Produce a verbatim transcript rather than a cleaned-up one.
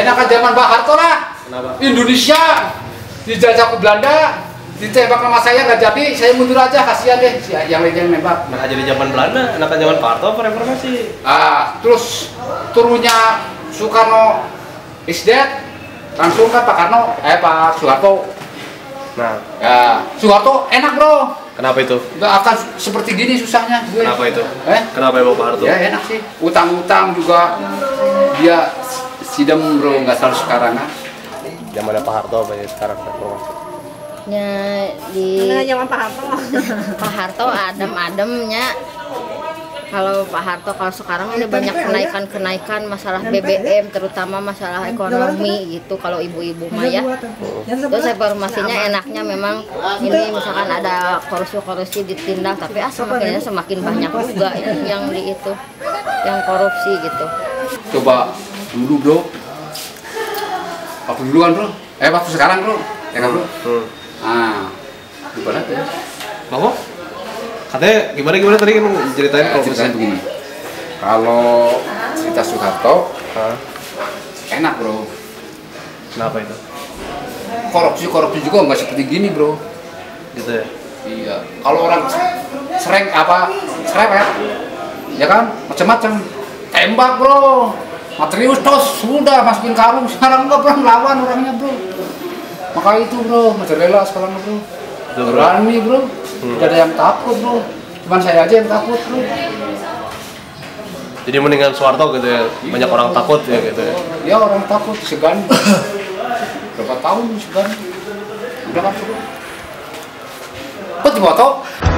enakan zaman Pak Harto lah. Kenapa? Indonesia dijajah ke Belanda, ditembak nama saya nggak jadi, saya mundur aja, kasihan deh si yang lain yang nembak. Nah, jadi zaman Belanda, enakan zaman Pak Harto apa reformasi? Ah, terus turunnya Soekarno is dead, langsung kan Pak Karno, eh Pak Soeharto. Nah, Ya, Soeharto enak bro, kenapa itu? nggak akan seperti gini susahnya gue. Kenapa itu? Eh? Kenapa emang Pak Harto? Ya enak sih, utang-utang juga dia sidem bro, nggak selalu sekarang kan. Zaman Pak Harto apa ya sekarang reformasi? Ya di Nah, zaman Pak Harto. Pak Harto adem-ademnya. Kalau Pak Harto kalau sekarang ini banyak kenaikan-kenaikan masalah B B M, terutama masalah ekonomi gitu. Kalau ibu-ibu mah ya. Terus informasinya enaknya memang ini misalkan ada korupsi-korupsi ditindak, tapi ah semakin semakin banyak juga ini yang di itu yang korupsi gitu. Coba dulu bro, waktu dulu kan bro, eh waktu sekarang bro, ya kan bro. Hmm. Ah, gimana tuh? Bahwa? Katanya gimana gimana tadi kan ceritain Ya, kalau ceritanya misalnya begini. Kalau cerita Soeharto Hah? enak bro. Kenapa itu? Korupsi korupsi juga nggak seperti gini bro. Gitu ya? Iya. Kalau orang sereng apa serempet, ya kan macam-macam. Tembak bro. Materius tos sudah masukin karung. Sekarang nggak pernah melawan orangnya bro. Maka itu bro, mozzarella sekarang bro. Betul, bro. Berani bro. Hmm. Tidak ada yang takut bro. Cuman saya aja yang takut bro. Jadi mendingan Soeharto gitu ya, banyak orang takut ya gitu ya. Ya orang takut segan. Berapa tahun segan? Udah kan bro. Kok di motor?